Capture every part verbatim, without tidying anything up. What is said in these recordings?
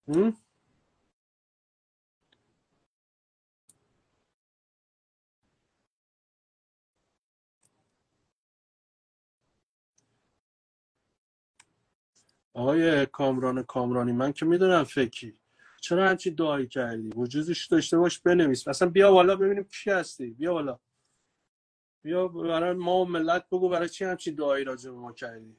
هم؟ آقای کامران کامرانی، من که میدونم فکی، چرا همچین دعایی کردی؟ وجودش داشته باش بنویس. اصلا بیا بالا ببینیم کی هستی. بیا بالا، بیا برای ما و ملت بگو برای چی همچین دعایی راجع به ما کردی.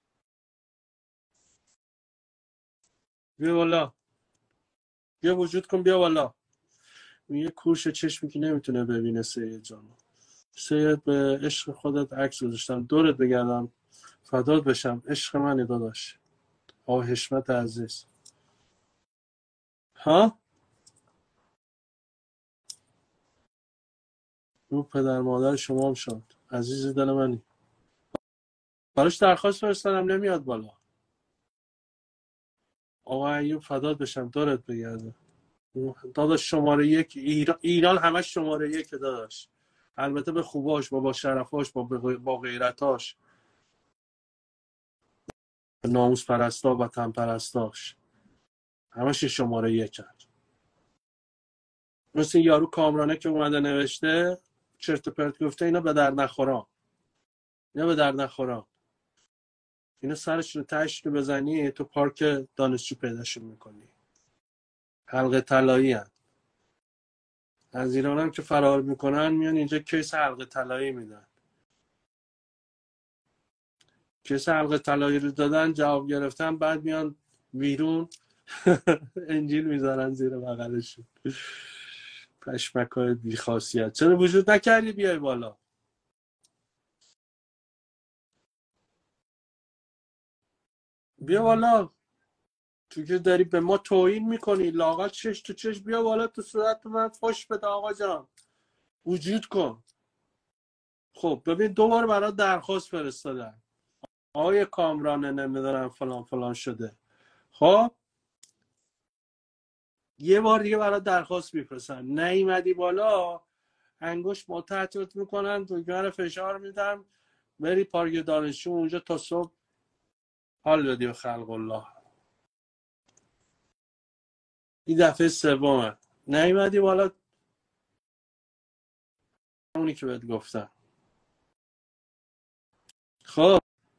بیا بالا، بیا وجود کن، بیا بالا. یه کورش چشمی که نمیتونه ببینه سید جان. سید، به عشق خودت عکس گذاشتم، دورت بگردم، فدات بشم، عشق منی داداش. آقا حشمت عزیز. ها؟ رو پدر مادر شما هم شد، عزیز دل منی. براش درخواست فرستادم نمیاد بالا. آقا ایوب فدات بشم، دورت بگردم. داداش شماره یک ایران, ایران همش شماره یک داداش. البته به خوباش، با با شرفاش، با با غیرتاش، ناموس پرستا و تن پرستاش، همش شماره یک هست. مثل یارو کامرانه که اومده نوشته چرت و پرت گفته اینا به در نخوران، اینا به در نخوران، اینا سرش رو تشت رو بزنی تو پارک دانشجو پیداشون میکنی. حلقه طلایی هست. از ایران هم که فرار میکنن میان اینجا کیس حلقه طلایی میدن. کیس حلقه طلایی رو دادن، جواب گرفتن، بعد میان بیرون انجیل میذارن زیر بغلشون. پشمکای بیخاصیت، چرا وجود نکردی بیای بالا؟ بیا بالا. تو که داری به ما توهین میکنی، لاغت چش تو چش، بیا بالا تو صورت من فش بده آقا جان. وجود کن. خب ببین دوباره برای درخواست فرستادن، آقای کامرانه نمیدونم فلان فلان شده. خب یه بار دیگه برای درخواست میفرستن، نیومدی بالا انگوش متحتت میکنن، دکمه فشار میدن، بری پارک دانشجو اونجا تا صبح حال بدی به خلق الله. این دفعه سومه نیومدی بالا، اونی که بهت گفتم. خب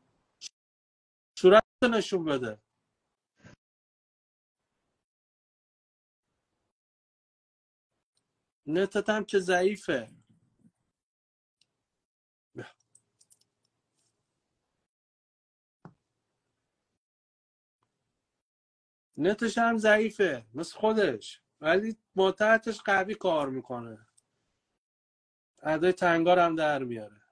صورت نشون بده. نتت هم که ضعیفه. نتش هم ضعیفه مثل خودش، ولی متحتش قوی کار میکنه، ادای تنگار هم در میاره.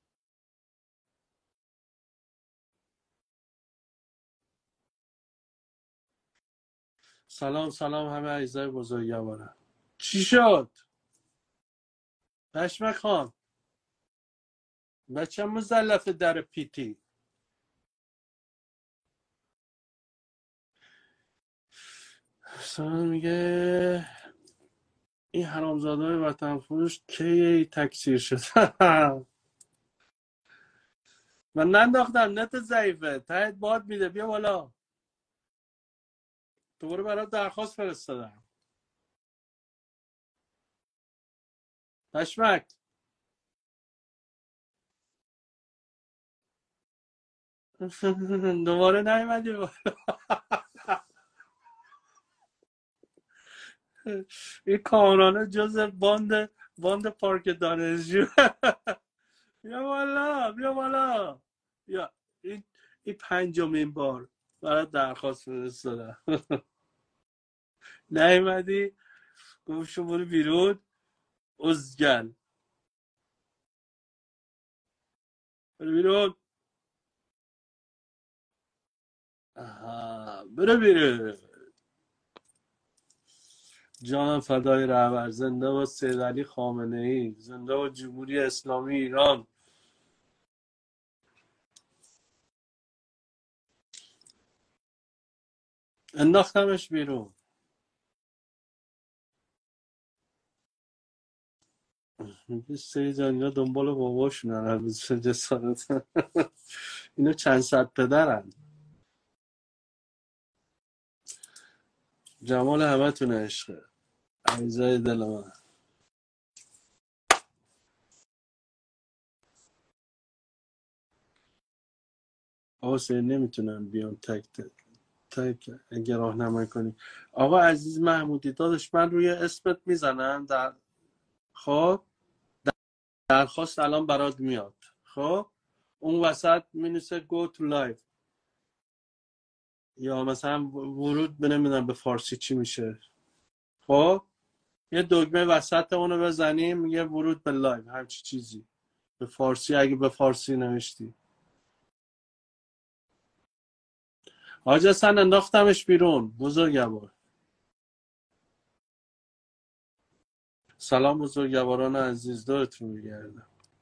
سلام سلام همه عزیزای بزرگوارم. چی شد؟ پشمک خان، بچه مزلف در پیتی. سلام میگه این حرامزاده های وطن فروش کی تکثیر شد. من ننداختم، نت ضعیفه، تایید باد میده، بیا بالا. دوباره برای درخواست فرستادم. پشمک. دوباره نیومدی بالا. این کامرانه جز باند باند پارک دانشجو. بیا بالا، بیا بالا، بیا. این این پنجمین بار برای درخواست فرستادم. نیومدی، گفت شو برو بیرون ازگل، برو بیرون. آها، برو بیرون. جانم فدای رهبر، زنده با سید علی خامنه ای، زنده با جمهوری اسلامی ایران. انداختمش بیرون. سید جان اینا دنبال باباشونن، هنوز جسارت. اینا چند صد پدرن. جمال همه تون عشقه، عزیزای دل من. آقا سیر نمیتونم بیام تک تک تک اگه راهنمایی کنی. آقا عزیز محمودی داداش، من روی اسمت میزنم در خب درخواست الان برات میاد. خب اون وسط مینویسه go to live یا مثلا ورود به نمیدونم به فارسی چی میشه. خب یه دکمه وسط اونو بزنیم میگه ورود به لایو، همچی چیزی به فارسی اگه به فارسی نوشتی. حاج حسن انداختمش بیرون بزرگوار. سلام بزرگواران عزیز، دارتون میگردم.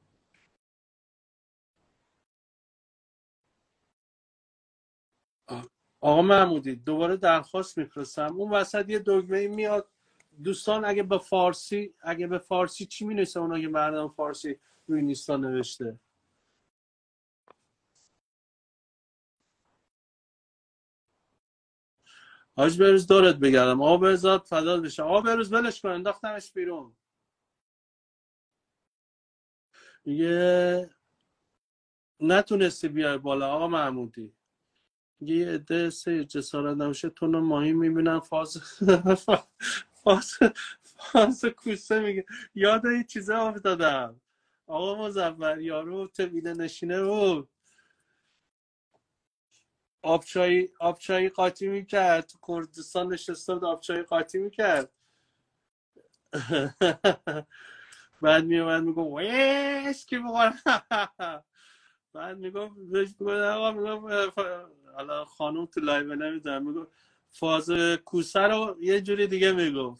آقا محمودی دوباره درخواست میفرستم، اون وسط یه دکمه میاد. دوستان اگه به فارسی اگه به فارسی چی مینویسه اونا که مردم فارسی روی نیستا نوشته؟ حاج بروز دورت بگردم. آقا بزاد فدات بشه. آقا بروز ولش کن، انداختمش بیرون. میگه نتونستی بیای بالا آقا محمودی. یه عده سه جسارت نباشه تون ماهی میبینن فاز فاز فاز کوسه میگه. یاد این چیزا افتادم. آقا مزفر یارو تبیله نشینه بود، آبچایی آبچایی قاطی میکرد تو کردستان، نشسته بود آبچایی قاطی میکرد. بعد میومد میگم ویش کی بخورم. بعد میگم بهش میگم آقا میگم حالا خانوم تو لایو نمیدونم، میگم فاز کوسه رو یه جوری دیگه میگفت.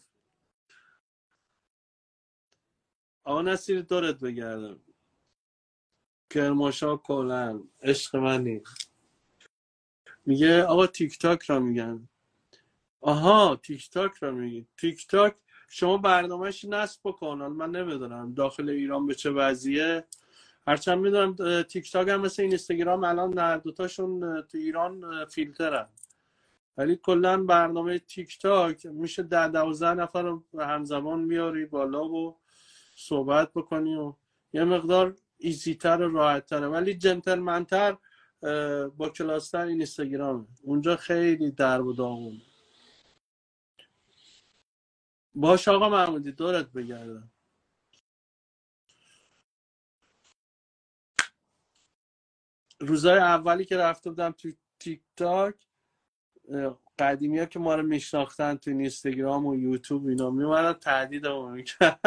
آقا نصیری دورت بگردم. کرماشا کلن عشق منی. میگه آقا تیک تاک را میگن. آها تیک تاک را میگی. تیک تاک شما برنامهش نصب بکن. من نمیدونم داخل ایران به چه وضعیه، هرچند میدونم تیک تاک هم مثل اینستاگرام الان هر دوتاشون تو ایران فیلترن، ولی کلا برنامه تیک تاک میشه ده دوازده نفر رو همزمان میاری بالا و صحبت بکنی و یه مقدار ایزیتر و راحتتره، ولی جنتلمنتر با کلاستر اینستاگرامه. اونجا خیلی درب و داغون. باش آقا محمودی دورت بگردم. روزای اولی که رفته بودم تو تیک تاک، قدیمی ها که ما رو میشناختن تو اینستاگرام و یوتیوب اینا میمدن تهدیدمون میکرد.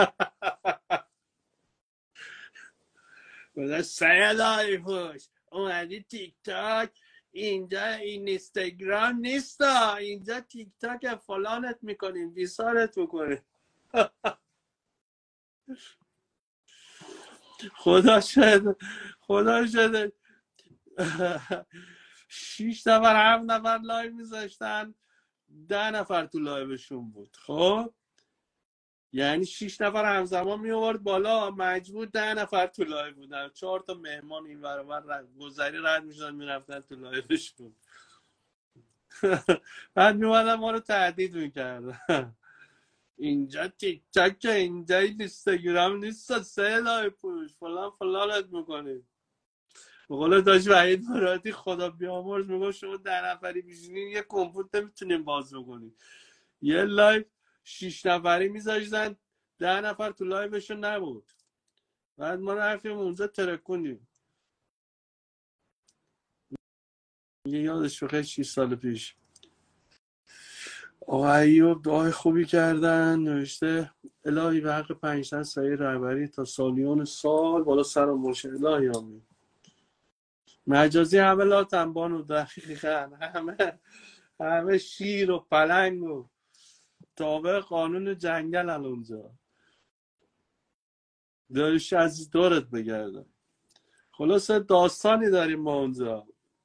بودن سیادای پوش اومدی تیک تاک، اینجا اینستاگرام نیستا، اینجا تیک تاک فلانت میکنیم بیسارت میکنیم. خدا شده خدا شده شیش نفر هفت نفر لایو میذاشتن، ده نفر تو لایوشون بود. خب یعنی شیش نفر همزمان می آورد بالا، مجبور ده نفر تو لایو بودن، چهار تا مهمان این ور اون گذری رد میشدن میرفتن تو لایوشون. بعد میومدن ما رو تهدید میکردن. اینجا تیک تاک، اینجا اینستاگرام نیست، سه لایو پوش فلان فلانت میکنیم. به قول داشت وحید مرادی خدا بیامرز میگه شما ده نفری بیشینین یه کمپوت نمیتونیم باز بکنیم. یه لایو شیش نفری میذاشتن، ده نفر تو لایوشون نبود. بعد ما رفتیم اونجا ترکوندیم. یه یادش بخیر شیش سال پیش آقا ایوب دعای خوبی کردن، نوشته الهی به حق پنجتن سایه رهبری تا سالیون سال بالا سر و مرشه. الهی آمین. مجازی همه لاتن بانو دقیقا همه همه شیر و پلنگ و تابع قانون جنگل هن اونجا. داریش عزیز دورت بگردم. خلاصه داستانی داریم ما اونجا.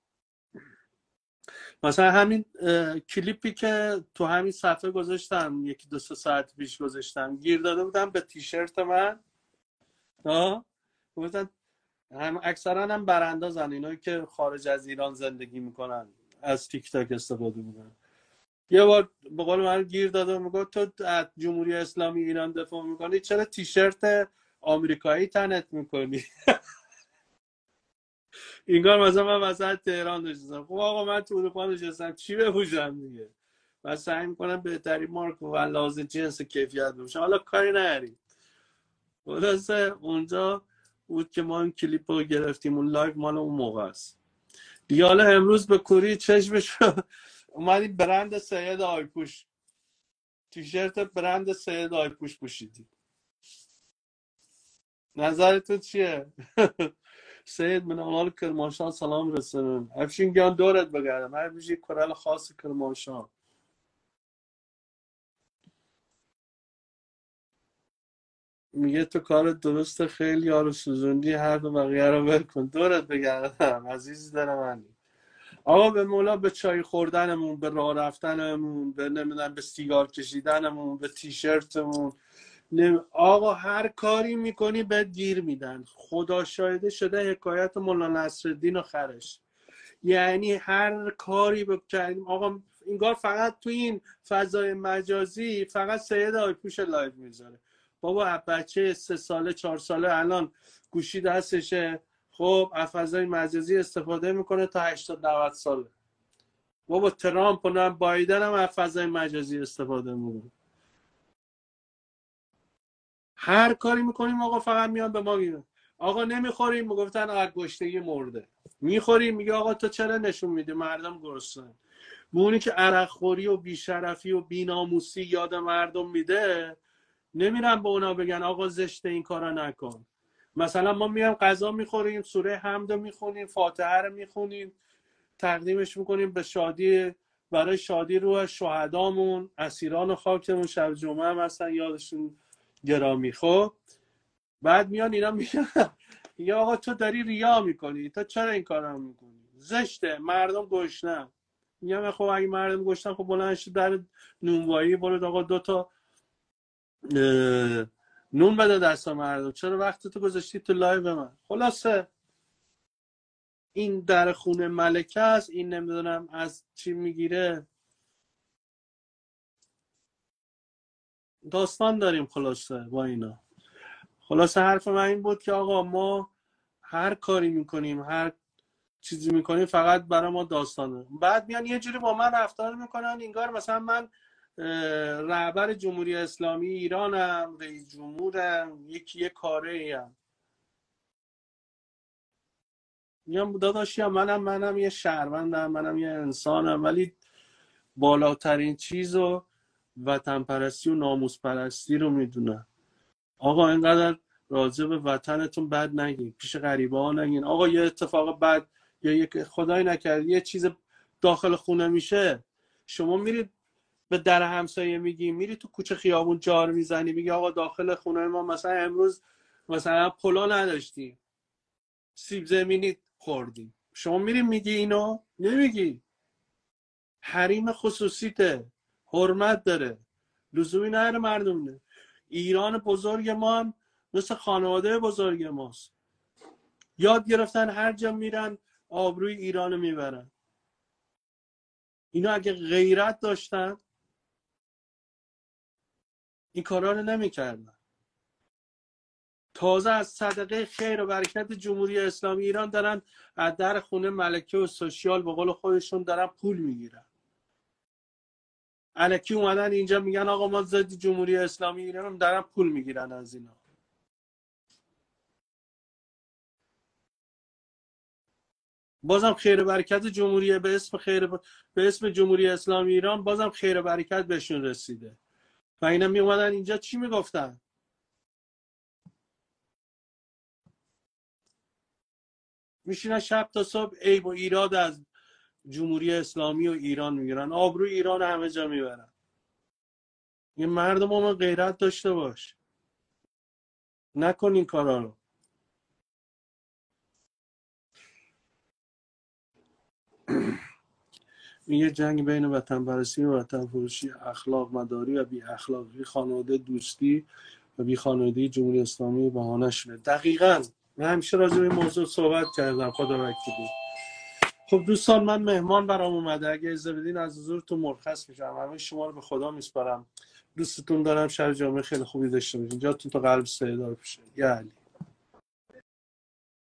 مثلا همین کلیپی که تو همین صفحه گذاشتم یکی دو سه ساعت پیش گذاشتم، گیر داده بودم به تیشرت من. ها گفتن هم اکثرا هم براندازن، اینایی که خارج از ایران زندگی میکنن از تیک تاک استفاده میکنن. یه بار به قول من گیر داده، میگه تو از جمهوری اسلامی ایران دفاع میکنی، چرا تیشرت آمریکایی تنت میکنی؟ اینگار مثلا من وسط تهران نشستم. خب آقا من تو اروپا نشستم، چی بپوشم دیگه؟ و سعی میکنم بهترین مارک و لحاظ جنس کیفیت بپوشم. حالا کاری نری. خلاصه اونجا بود که ما این کلیپ رو گرفتیم، اون لایو مال اون موقع است دیگه. حالا امروز به کوری چشمش اومدیم برند سید آیپوش، تیشرت برند سید آیپوش پوشیدی. نظرتون چیه؟ سید من آنال کرمانشاه سلام رسونم. افشین گیان دورت بگردم. هر بیشی کرال خاص کرمانشاه. میگه تو کار درست، خیلی یارو سوزوندی، هر دو بقیه رو ول کن. دورت بگردم عزیز دارم من. آقا به مولا، به چای خوردنمون، به راه رفتنمون، به نمیدونم به سیگار کشیدنمون، به تیشرتمون، آقا هر کاری میکنی بهت گیر میدن. خدا شاهده شده حکایت مولا نصرالدین و خرش. یعنی هر کاری بکنیم آقا انگار فقط تو این فضای مجازی فقط سید آیپوش لایو میذاره. بابا بچه سه ساله چهار ساله الان گوشی دستشه، خب از فضای مجازی استفاده میکنه تا هشتاد نود ساله. بابا ترامپ و بایدن هم از فضای مجازی استفاده میکنه. هر کاری میکنیم آقا فقط میان به ما میگن آقا نمیخوریم، میگفتن ارگشتگی مرده. میخوریم میگه آقا تو چرا نشون میدی مردم گرسنه. اونی که عرق خوری و بیشرفی و بیناموسی یاد مردم میده، نمیرن به اونا بگن آقا زشته این کارا نکن. مثلا ما میام غذا میخوریم، سوره حمد رو میخونیم، فاتحه رو میخونیم، تقدیمش میکنیم به شادی، برای شادی روح شهدامون، اسیران خاکمون، شب جمعه هم هستن یادشون گرامی. خب بعد میان اینا میگن یا آقا تو داری ریا میکنی، تو چرا این کارو میکنی، زشته، مردم گشنن. میگم خب اگه مردم گشتن، خب بلند شد در نونوایی برو آقا دو تا نون بده دست مردم، چرا وقت تو گذاشتی تو لایو من؟ خلاصه این در خونه ملکه است، این نمیدونم از چی میگیره، داستان داریم خلاصه با اینا. خلاصه حرف من این بود که آقا ما هر کاری میکنیم، هر چیزی میکنیم، فقط برای ما داستانه. بعد میان یه جوری با من رفتار میکنن انگار مثلا من رهبر جمهوری اسلامی ایرانم، رئیس جمهورم، یکی یه کاره ایم. میگم داداش یا منم منم یه شهروندم، منم یه انسانم، ولی بالاترین چیز و وطن پرستی و ناموس پرستی رو میدونم. آقا اینقدر راجع به وطنتون بد نگین، پیش غریبه ها نگین. آقا یه اتفاق بد یا یک خدای نکرد یه چیز داخل خونه میشه، شما میرید به در همسایه میگی، میری تو کوچه خیابون جار میزنی، میگی آقا داخل خونه ما مثلا امروز مثلا پلو نداشتیم، سیب زمینی خوردیم. شما میری میگی اینو؟ نمیگی. حریم خصوصیته، حرمت داره، لزومی نداره مردم نه. ایران بزرگ ما هم مثل خانواده بزرگ ماست. یاد گرفتن هر جا میرن آبروی ایرانو میبرن. اینا اگه غیرت داشتن این کارا رو نمیکردن. تازه از صدقه خیر و برکت جمهوری اسلامی ایران دارن از در خونه ملکه و سوشیال به قول خودشون دارن پول میگیرن. الکی اومدن اینجا میگن آقا ما ضد جمهوری اسلامی ایران دارن پول میگیرن از اینا. بازم خیر و برکت جمهوری به اسم خیر ب... به اسم جمهوری اسلامی ایران بازم خیر و برکت بهشون رسیده. و اینا می اومدن اینجا چی میگفتن؟ میشینن شب تا صبح عیب و ایراد از جمهوری اسلامی و ایران میگیرن، آبروی ایران همه جا میبرن. یه مردم ما غیرت داشته باش، نکن این کارا رو. این یه جنگ بین وطن پرستی و وطن فروشی، اخلاق مداری و بی اخلاقی، خانواده دوستی و بی خانواده جمهوری اسلامی بهانه شده. دقیقاً من همیشه راجع به این موضوع صحبت کردم. خدا وکیلی خب دوستان، من مهمان برام اومده، اگه اجازه بدین از حضورتون مرخص میشم. همه شما رو به خدا میسپارم. دوستتون دارم. شب جمعه خیلی خوبی داشته باشین. جاتون تو قلب سیدار بشه. یا علی.